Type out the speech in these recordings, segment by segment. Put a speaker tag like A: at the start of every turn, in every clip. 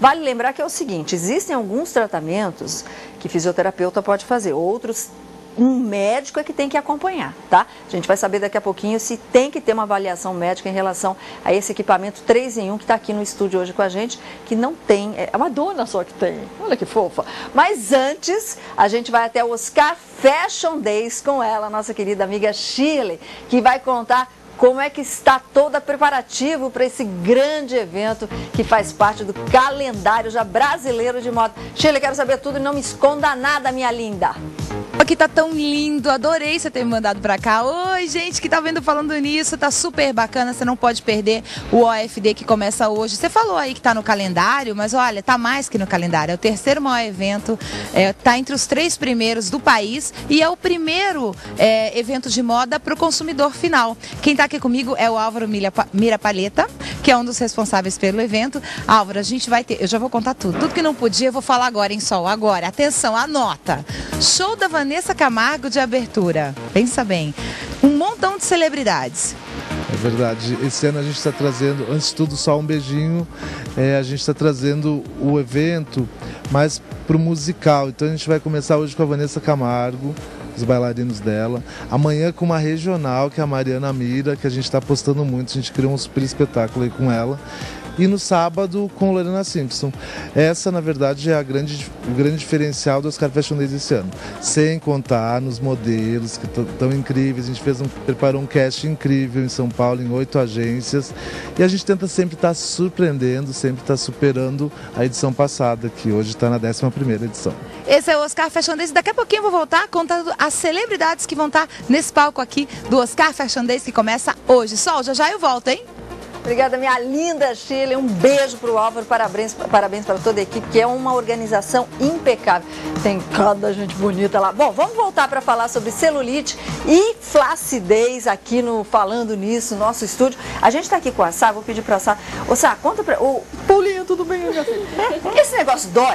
A: Vale lembrar que é o seguinte, existem alguns tratamentos que fisioterapeuta pode fazer, outros um médico é que tem que acompanhar, tá? A gente vai saber daqui a pouquinho se tem que ter uma avaliação médica em relação a esse equipamento 3 em 1 que está aqui no estúdio hoje com a gente, que não tem, é uma dona só que tem, olha que fofa. Mas antes, a gente vai até o Oscar Fashion Days com ela, nossa querida amiga Shirley, que vai contar como é que está todo o preparativo para esse grande evento que faz parte do calendário já brasileiro de moda. Shirley, quero saber tudo e não me esconda nada, minha linda.
B: Aqui tá tão lindo, adorei você ter me mandado pra cá. Oi, gente que tá vendo falando nisso, tá super bacana, você não pode perder o OFD que começa hoje. Você falou aí que tá no calendário, mas olha, tá mais que no calendário, é o terceiro maior evento, tá entre os 3 primeiros do país e é o primeiro evento de moda pro consumidor final. Quem tá aqui comigo é o Álvaro Mira Palheta, que é um dos responsáveis pelo evento. Álvaro, a gente vai ter, eu já vou contar tudo que não podia eu vou falar agora, hein, Sol, agora, atenção, anota. Show da Vanessa Camargo de abertura, pensa bem, um montão de celebridades.
C: É verdade, esse ano a gente está trazendo, antes de tudo só um beijinho, a gente está trazendo o evento mais para o musical, então a gente vai começar hoje com a Vanessa Camargo, os bailarinos dela, amanhã com uma regional que é a Mariana Mira, que a gente está apostando muito, a gente criou um super espetáculo aí com ela. E no sábado com Lorena Simpson. Essa, na verdade, é o grande diferencial do Oscar Fashion Days esse ano. Sem contar nos modelos que estão incríveis. A gente preparou um cast incrível em São Paulo, em 8 agências. E a gente tenta sempre estar surpreendendo, sempre estar superando a edição passada, que hoje está na 11ª edição.
B: Esse é o Oscar Fashion Days. Daqui a pouquinho eu vou voltar contando as celebridades que vão estar nesse palco aqui do Oscar Fashion Days, que começa hoje. Sol, já eu volto, hein?
A: Obrigada, minha linda Shirley. Um beijo para o Álvaro, parabéns para toda a equipe, que é uma organização impecável. Tem cada gente bonita lá. Bom, vamos voltar para falar sobre celulite e flacidez aqui no Falando Nisso, nosso estúdio. A gente está aqui com a Sá, vou pedir para a Sá. Ô Sá, conta para... Ô, Paulinha, tudo bem, minha filha? Esse negócio dói?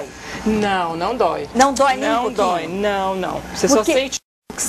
D: Não dói.
A: Não dói nem um pouquinho?
D: Não dói, não. Você só sente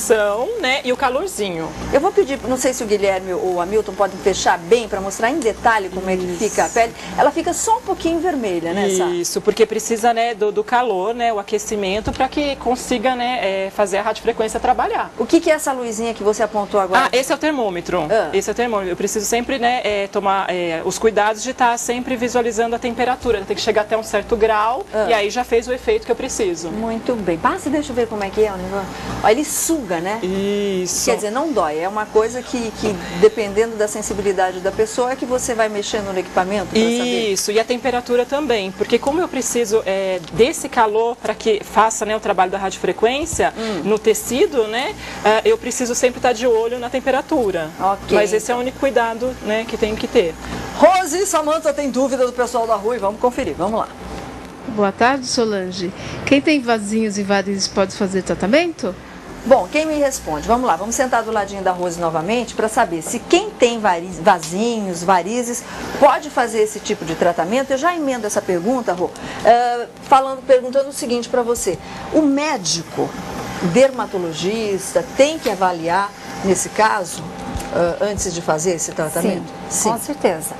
D: né, e o calorzinho.
A: Eu vou pedir, não sei se o Guilherme ou o Hamilton podem fechar bem para mostrar em detalhe como é que fica a pele. Ela fica só um pouquinho vermelha, né, Sá?
D: Isso, porque precisa, né, do calor, né, o aquecimento, para que consiga, né, fazer a radiofrequência trabalhar.
A: O que é essa luzinha que você apontou agora?
D: Ah, esse é o termômetro. Esse é o termômetro. Eu preciso sempre, né, tomar os cuidados de estar sempre visualizando a temperatura. Tem que chegar até um certo grau e aí já fez o efeito que eu preciso.
A: Muito bem. Passa e deixa eu ver como é que é o negócio. Olha, ele suga, né?
D: Isso.
A: Quer dizer, não dói. É uma coisa que dependendo da sensibilidade da pessoa, é que você vai mexendo no equipamento para saber.
D: Isso, e a temperatura também. Porque como eu preciso desse calor para que faça, né, o trabalho da radiofrequência no tecido, né, eu preciso sempre estar de olho na temperatura.
A: Ok.
D: Mas esse é o único cuidado, né, que tem que ter.
A: Rose e Samanta tem dúvida do pessoal da rua e vamos conferir. Vamos lá.
E: Boa tarde, Solange. Quem tem vasinhos e varizes pode fazer tratamento?
A: Bom, quem me responde? Vamos lá, vamos sentar do ladinho da Rose novamente para saber se quem tem vasinhos, varizes, pode fazer esse tipo de tratamento. Eu já emendo essa pergunta, Rô, perguntando o seguinte para você. O médico, dermatologista, tem que avaliar, nesse caso, antes de fazer esse tratamento?
F: Sim. Com certeza.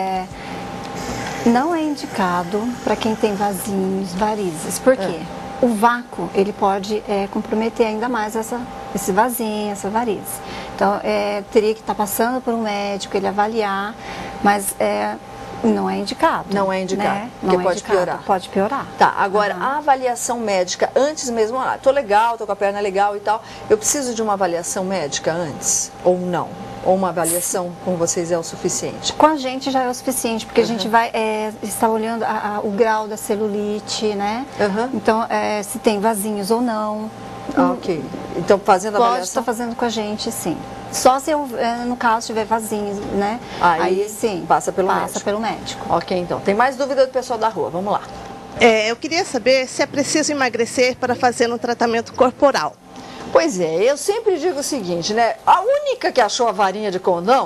F: Não é indicado para quem tem vasinhos, varizes. Por quê? O vácuo, ele pode comprometer ainda mais esse vasinho, essa varize. Então, teria que estar passando por um médico, ele avaliar, mas não é indicado.
A: Não é indicado,
F: né?
A: porque
F: não
A: pode piorar.
F: Pode piorar.
A: Tá, agora, a avaliação médica antes mesmo, tô legal, tô com a perna legal e tal, eu preciso de uma avaliação médica antes ou não? Ou uma avaliação com vocês é o suficiente?
F: Com a gente já é o suficiente, porque a gente vai estar olhando o grau da celulite, né? Então, se tem vasinhos ou não.
A: Ok. Então, fazendo a avaliação?
F: Pode estar fazendo com a gente, sim. Só se, no caso, tiver vasinhos, né? Aí sim.
A: Passa pelo médico.
F: Passa pelo médico.
A: Ok, então. Tem mais dúvida do pessoal da rua? Vamos lá.
G: Eu queria saber se é preciso emagrecer para fazer um tratamento corporal.
A: Pois é, eu sempre digo o seguinte, né? A única que achou a varinha de condão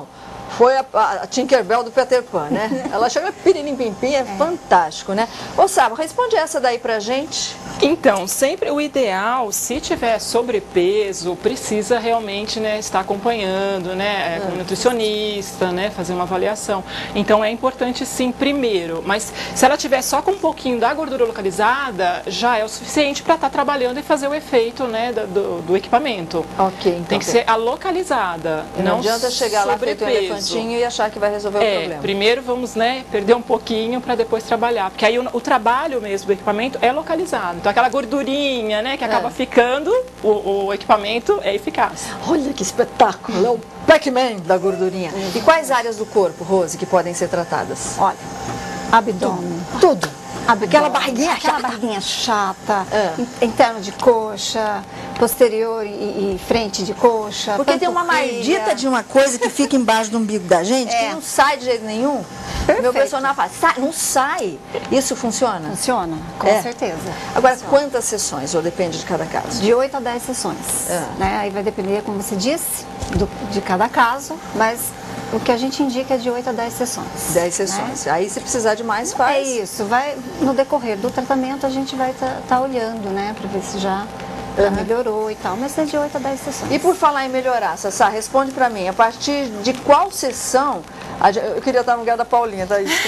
A: Foi a Tinkerbell do Peter Pan, né? Ela chama piririm pimpim, é fantástico, né? Ô, Saba, responde essa daí pra gente.
D: Então, sempre o ideal, se tiver sobrepeso, precisa realmente, né, estar acompanhando, né, com um nutricionista, né, fazer uma avaliação. Então, é importante sim, primeiro, mas se ela tiver só com um pouquinho da gordura localizada, já é o suficiente para estar trabalhando e fazer o efeito, né, do equipamento.
A: Ok, então.
D: Tem que ser a localizada,
A: não adianta chegar lá feito um elefantinho e achar que vai resolver o problema.
D: Primeiro vamos, né, perder um pouquinho para depois trabalhar, porque aí o trabalho mesmo do equipamento é localizado. Então, aquela gordurinha, né, que acaba ficando, o equipamento é eficaz.
A: Olha que espetáculo, é o Pac-Man da gordurinha. E quais áreas do corpo, Rose, que podem ser tratadas?
F: Olha, abdômen.
A: Tudo.
F: Abdômen,
A: Aquela barriguinha
F: aquela
A: chata.
F: barriguinha chata, interno de coxa, posterior e frente de coxa.
A: Porque tem uma
F: panturrilha.
A: maldita de uma coisa que fica embaixo do umbigo da gente, que não sai de jeito nenhum.
F: Perfeito.
A: Meu personal fala, não sai. Isso funciona?
F: Funciona, com certeza.
A: Agora,
F: Funciona.
A: quantas sessões, ou depende de cada caso?
F: De 8 a 10 sessões. Né? Aí vai depender, como você disse, de cada caso, mas o que a gente indica é de 8 a 10 sessões.
A: 10 sessões. Né? Aí, se precisar de mais, faz.
F: É isso. No decorrer do tratamento, a gente vai tá olhando, né, para ver se já melhorou e tal, mas é de 8 a 10 sessões.
A: E por falar em melhorar, Sassá, responde pra mim, a partir de qual sessão, eu queria estar no lugar da Paulinha, tá isso?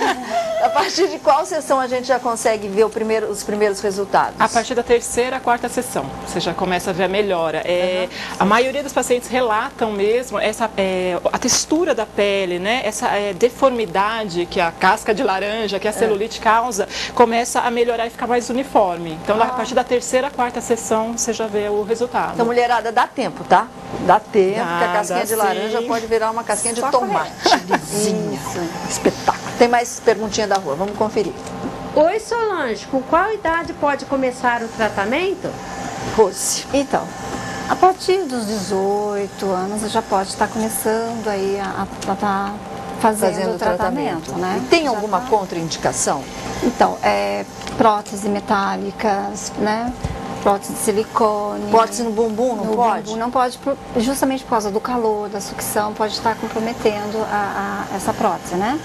A: A partir de qual sessão a gente já consegue ver os primeiros resultados?
D: A partir da terceira, quarta sessão, você já começa a ver a melhora. A maioria dos pacientes relatam mesmo a textura da pele, né? Essa deformidade que a casca de laranja, que a celulite causa, começa a melhorar e ficar mais uniforme. Então, a partir da terceira, quarta sessão, você já vê o resultado.
A: Então, mulherada, dá tempo, tá? Dá tempo, porque a casquinha de laranja pode virar uma casquinha de tomate, lisinha. Espetáculo. Tem mais perguntinha da rua, vamos conferir.
H: Oi, Solange, com qual idade pode começar o tratamento?
A: Rose.
F: Então, a partir dos 18 anos já pode estar começando aí a estar fazendo o tratamento, né?
A: E tem alguma contraindicação?
F: Então, prótese metálicas, né? Prótese de silicone.
A: Prótese no bumbum, não pode?
F: Bumbum não pode, justamente por causa do calor, da sucção, pode estar comprometendo essa prótese, né?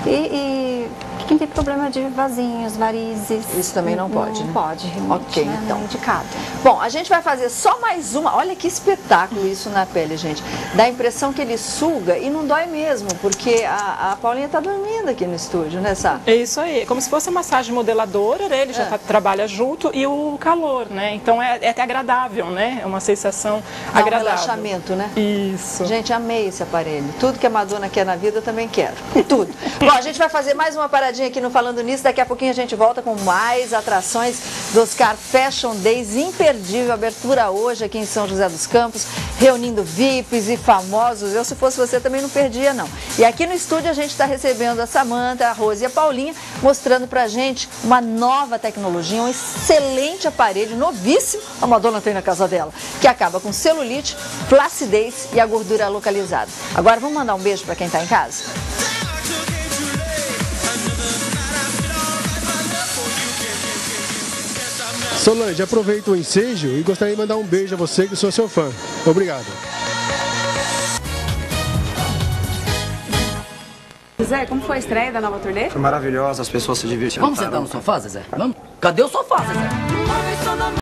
F: E quem tem problema de vasinhos, varizes...
A: Isso também não pode,
F: Não
A: né?
F: pode, realmente,
A: Ok,
F: né?
A: então.
F: Não é indicado.
A: Bom, a gente vai fazer só mais uma. Olha que espetáculo isso na pele, gente. Dá a impressão que ele suga e não dói mesmo, porque a Paulinha está dormindo aqui no estúdio, né, Sá?
D: É isso aí, é como se fosse uma massagem modeladora, né? Ele já trabalha junto e o calor, né? Então é até agradável, né? É uma sensação
A: Dá
D: agradável.
A: um relaxamento, né?
D: Isso.
A: Gente, amei esse aparelho. Tudo que a Madonna quer na vida eu também quero. Tudo. Bom, a gente vai fazer mais uma paradinha aqui no Falando Nisso. Daqui a pouquinho a gente volta com mais atrações do Oscar Fashion Days. Imperdível abertura hoje aqui em São José dos Campos, reunindo VIPs e famosos. Eu, se fosse você, também não perdia, não. E aqui no estúdio a gente está recebendo a Samanta, a Rose e a Paulinha, mostrando pra gente uma nova tecnologia, um excelente aparelho, novíssimo, a Madonna tem na casa dela, que acaba com celulite, flacidez e a gordura localizada. Agora vamos mandar um beijo pra quem tá em casa?
I: Solange, aproveito o ensejo e gostaria de mandar um beijo a você, que sou seu fã. Obrigado.
J: Zé, como foi a estreia da nova turnê?
K: Foi maravilhosa, as pessoas se divertiram.
L: Vamos sentar no sofá, Zezé? Vamos? Cadê o sofá, Zezé?